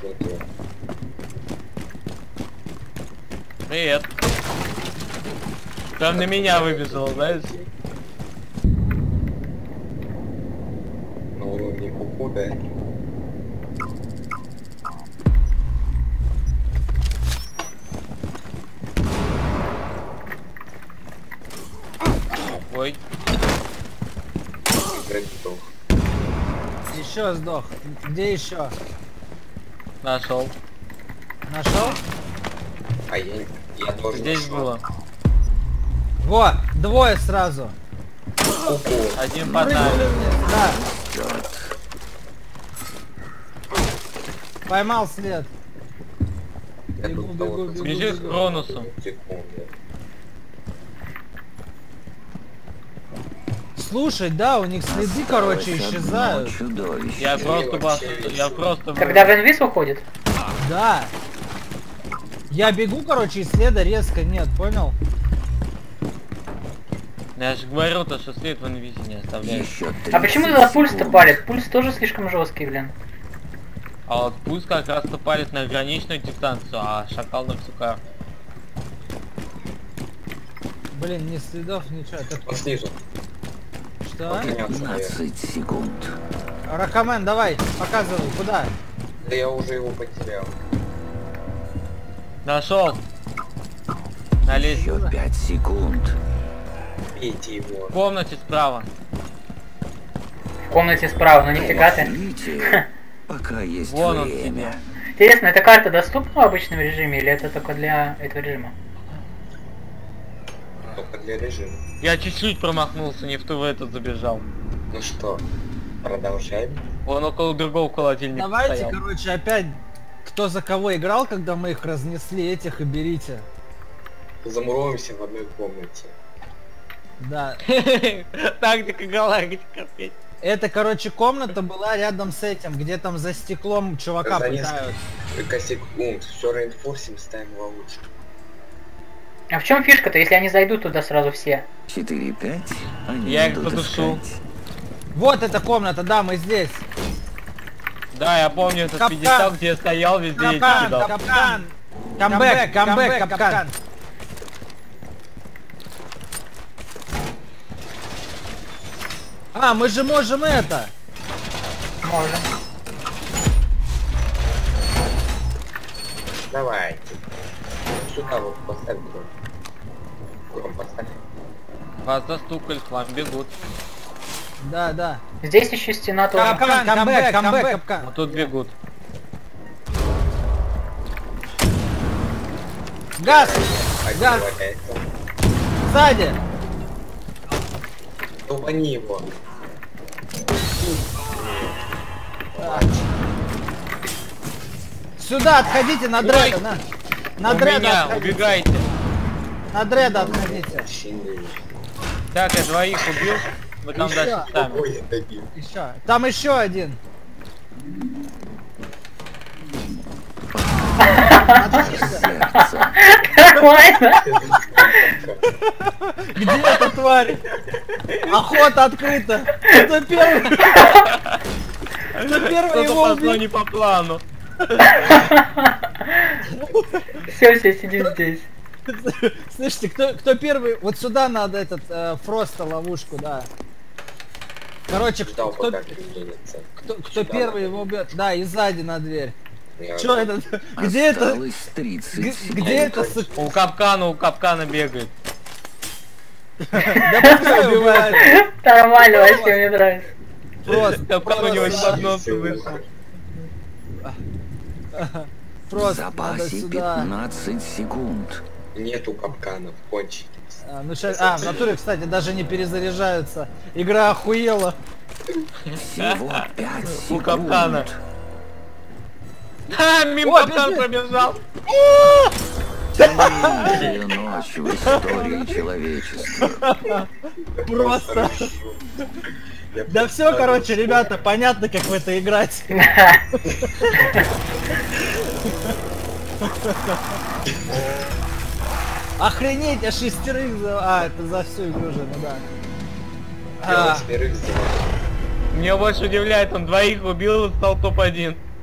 Привет. Там на меня выбежал, знаешь? Ну, не куку, да? Ой. Сдох. Еще сдох. Где еще? Нашел. Нашел? А я тоже Здесь нашел. было. Во, двое сразу. Куку. Один Прыгнули подарок. вниз, да. Поймал след. Я Бегу, тут бегу, кого-то бегу, Бежи к бегу. Кронусу. секунду. Слушай, да, у них следы, короче, исчезают. Я просто бас... вообще Я просто... Когда в инвиз уходит? Да. Я бегу, короче, и следа резко нет, понял? Я же говорю то, что след в инвизе не оставляет. А почему туда пульс-то палит? Пульс тоже слишком жесткий, блин. А вот пульс как раз то палит на ограниченную дистанцию, а шакал на всю карту. Блин, ни следов, ничего. Это... Он снизу. Что? 15 секунд. Рахамен, давай, показывай, куда? Да я уже его потерял. Нашел. На Еще лестнице. 5 секунд. Бейте его. В комнате справа. В комнате справа, ну нифига ты. Помогите, пока есть Вон он. время. Интересно, эта карта доступна в обычном режиме или это только для этого режима? Только для режима. Я чуть-чуть промахнулся, не в ту в этот забежал. Ну что, продолжаем. Он около другого холодильника Давайте, стоял. короче, опять, кто за кого играл, когда мы их разнесли, этих и берите. Замуровываемся в одной комнате. Да. Тактика галактика. Это, короче, комната была рядом с этим, где там за стеклом чувака За пытают. несколько секунд. Все реинфорсим, ставим ловушку. А в чем фишка-то, если они зайдут туда сразу все? 4-5. Они Я их будут подушу. искать. Вот эта комната, да, мы здесь. Да, я помню этот Капкан. пьедестал, где я стоял, везде я Капкан, кидал. капкан. Камбэк, камбэк, капкан. А, мы же можем это. Можем. Давайте. Сюда вот поставь дрон. Дрон поставь. Вас застукали, к вам бегут. Да, да. Здесь еще стена тоже. Капкан, камбэк, камбэк, капкан. Вот тут бегут. Газ, газ, Отдевается. сзади. Долбани его. Сюда отходите, на дреда, на У дреда меня, отходите. убегайте. На дреда отходите. Мужчины. Так, я двоих убил. Вы там Еще. дальше сами. Ой, я добил. Еще. Там еще один. Сердце. Нормально. Где эта тварь? Охота открыта. Кто первый? Кто первый его Что-то пошло убил? не по плану. Все, сидим здесь. Слышите, кто первый? Вот сюда надо этот Фроста ловушку, да. Короче, Ждал, кто пока передвинется. кто первый его убьет? Да, и сзади на дверь. Я- Че это? Где это? Осталось 30 секунд. Где это? У капкана бегает. Да пускай убивает. Нормально, вообще мне нравится. Просто, Капкан у него просто, из-под носа вышел. В просто надо запасе сюда. 15 секунд. Нету капканов, кончились. Ну щас, в натуре, кстати, даже не перезаряжаются. Игра охуела. Всего 5 секунд. У капкана. Ха, мимо О, капкан бежит. пробежал. Лучшая ночь в истории человечества. Просто. Я Да все, короче, ребята, понятно, как в это играть. Охренеть, я шестерых за... это за всю игру же, ну да. Я 8 сделал. Меня больше удивляет, он двоих убил и стал топ-1.